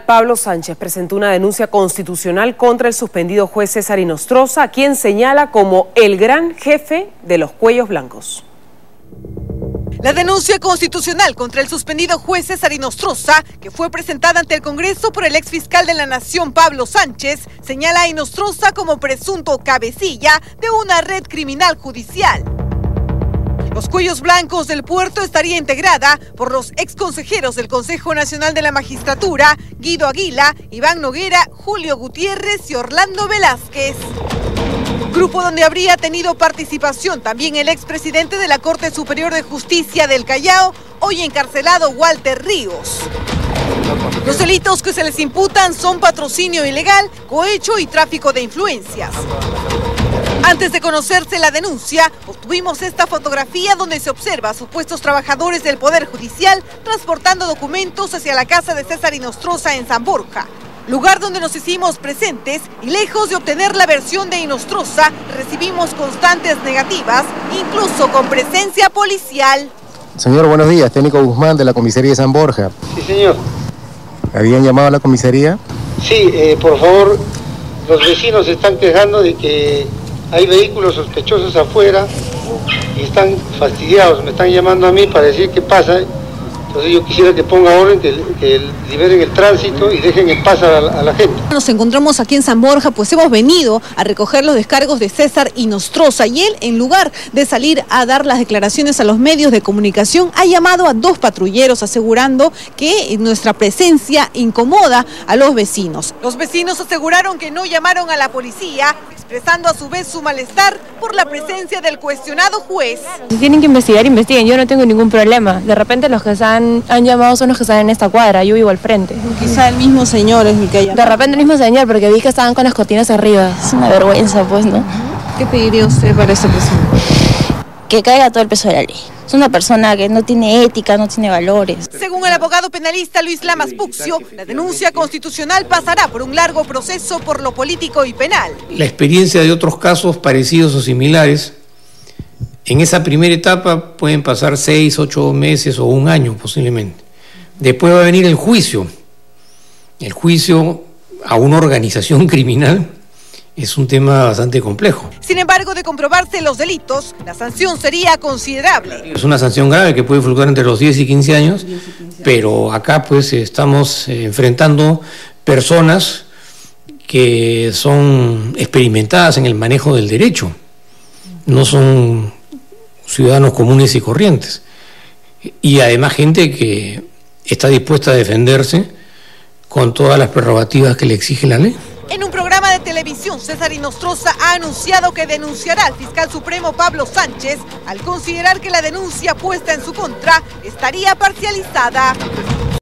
Pablo Sánchez presentó una denuncia constitucional contra el suspendido juez César Inostroza, a quien señala como el gran jefe de los cuellos blancos. La denuncia constitucional contra el suspendido juez César Inostroza, que fue presentada ante el Congreso por el exfiscal de la Nación, Pablo Sánchez, señala a Inostroza como presunto cabecilla de una red criminal judicial. Los cuellos blancos del puerto estaría integrada por los exconsejeros del Consejo Nacional de la Magistratura, Guido Aguila, Iván Noguera, Julio Gutiérrez y Orlando Velázquez. Grupo donde habría tenido participación también el expresidente de la Corte Superior de Justicia del Callao, hoy encarcelado Walter Ríos. Los delitos que se les imputan son patrocinio ilegal, cohecho y tráfico de influencias. Antes de conocerse la denuncia, obtuvimos esta fotografía donde se observa a supuestos trabajadores del Poder Judicial transportando documentos hacia la casa de César Inostroza en San Borja, lugar donde nos hicimos presentes y lejos de obtener la versión de Inostroza, recibimos constantes negativas, incluso con presencia policial. Señor, buenos días, técnico Guzmán de la comisaría de San Borja. Sí, señor. ¿Habían llamado a la comisaría? Sí, por favor, los vecinos se están quejando de que hay vehículos sospechosos afuera y están fastidiados, me están llamando a mí para decir qué pasa. Entonces yo quisiera que ponga orden, que liberen el tránsito y dejen en paz a la gente. Nos encontramos aquí en San Borja, pues hemos venido a recoger los descargos de César Inostroza y él, en lugar de salir a dar las declaraciones a los medios de comunicación, ha llamado a dos patrulleros asegurando que nuestra presencia incomoda a los vecinos. Los vecinos aseguraron que no llamaron a la policía, expresando a su vez su malestar por la presencia del cuestionado juez. Si tienen que investigar, investiguen, yo no tengo ningún problema. De repente los que han llamado son los que están en esta cuadra, yo vivo al frente. Quizá el mismo señor es el que ha llamado. De repente el mismo señor, porque vi que estaban con las cortinas arriba. Es una vergüenza, pues, ¿no? ¿Qué pediría usted para esta persona? Que caiga todo el peso de la ley. Es una persona que no tiene ética, no tiene valores. Según el abogado penalista Luis Lamas Puccio, la denuncia constitucional pasará por un largo proceso por lo político y penal. La experiencia de otros casos parecidos o similares, en esa primera etapa pueden pasar 6, 8 meses o un año posiblemente. Después va a venir el juicio. El juicio a una organización criminal es un tema bastante complejo. Sin embargo, de comprobarse los delitos, la sanción sería considerable. Es una sanción grave que puede fluctuar entre los 10 y 15 años, pero acá pues estamos enfrentando personas que son experimentadas en el manejo del derecho, no son ciudadanos comunes y corrientes, y además gente que está dispuesta a defenderse con todas las prerrogativas que le exige la ley. En un programa de televisión, César Inostroza ha anunciado que denunciará al fiscal supremo Pablo Sánchez al considerar que la denuncia puesta en su contra estaría parcializada.